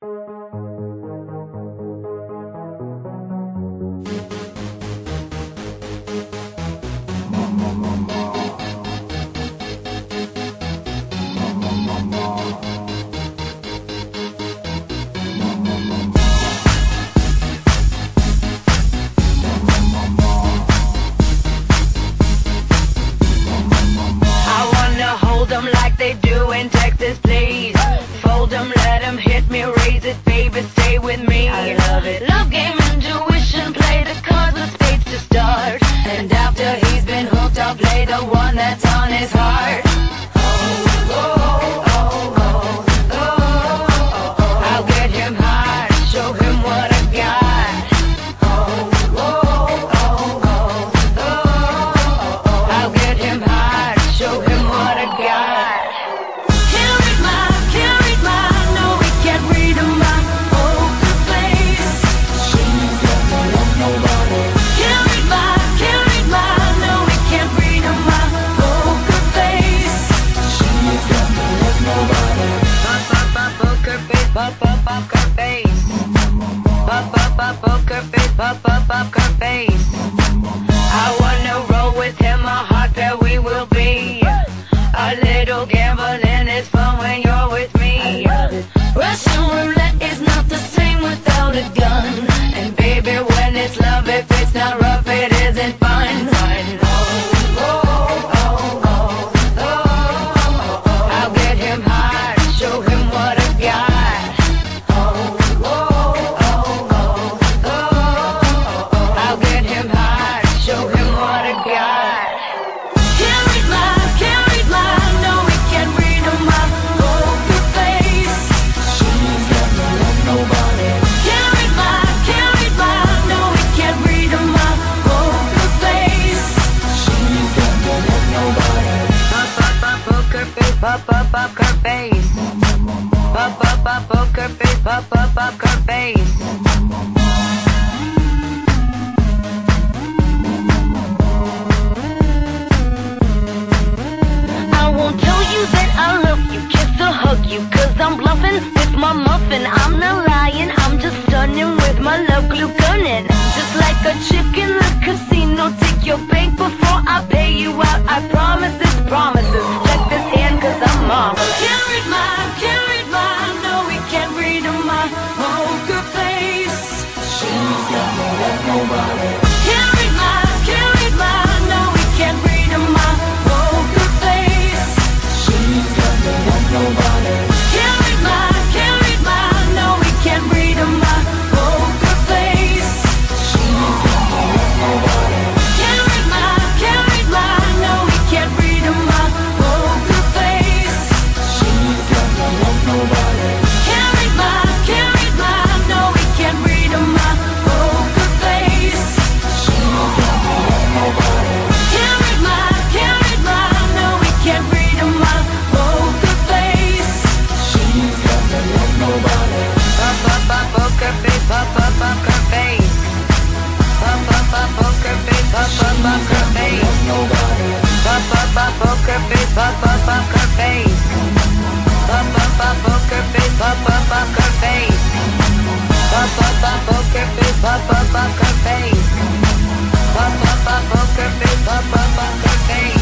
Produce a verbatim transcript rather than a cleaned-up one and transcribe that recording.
Like they do in Texas, please. Fold them, let them hit me, raise it, baby, stay with me. I love it. Love game, intuition, play the cards with spades to start. And after he's been hooked, I'll play the one that's on his heart. Oh, oh, oh, oh, oh, oh, oh. I'll get him high, show him what I got. Oh, oh, oh, oh, oh, oh, oh. I'll get him high, show him what I got. Pop up up her face. Pop up up poker face. Pop up up her face. I wanna roll with him, a hot pair we will be. A little gambling is fun when you're with me. Russian roulette is not the same without a gun. And baby, when it's love, if it's not rough, it isn't fun. Oh, oh, oh, oh, oh, oh, oh. I'll get him high, show him what I got. Pop up up her face. Pop up up poker face. Pop up up her face. I won't tell you that I love you, kiss or hug you, cause I'm bluffing with my muffin. I'm not lying, I'm just stunning with my love glue gunning. Just like a chick in the casino, take your bank before I pay you out. I promise this promises. Check this hand cause I'm marvelous. Can't read my, can't read my, no we can't read my poker face. She's got no love, nobody. Can't read my, can't read my, no we can't read my poker face. She's got no love, nobody. Can't read my, can't read my, no we can't read my poker face. She's got no love, nobody. Can't read my, can't read my, no we can't read my poker face. She's got no love, nobody. Can't read my, can't read my, no we can't read my poker face. She's got no love, nobody. Can't read my, can't read my, no we can't read my poker face. She's got no love, nobody. Pop up up poker face. Pop up up her face. Pop up up poker face. Pop up up her face. Pop up up poker face. Pop up up her face. Pop up up poker face. Pop up up her face. Pop up up poker face. Pop up up her face. Pop up up poker face. Pop up up her face.